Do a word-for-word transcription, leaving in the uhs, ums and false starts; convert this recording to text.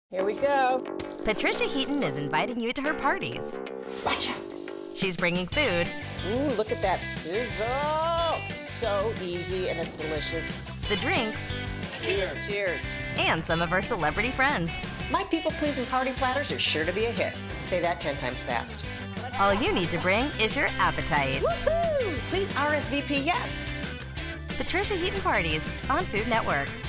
Here we go. Patricia Heaton is inviting you to her parties. Watch out. She's bringing food. Ooh, look at that sizzle. So easy and it's delicious. The drinks. Cheers. Cheers. And some of her celebrity friends. My people-pleasing party platters are sure to be a hit. Say that ten times fast. All you need to bring is your appetite. Woohoo! Please R S V P yes. Patricia Heaton Parties on Food Network.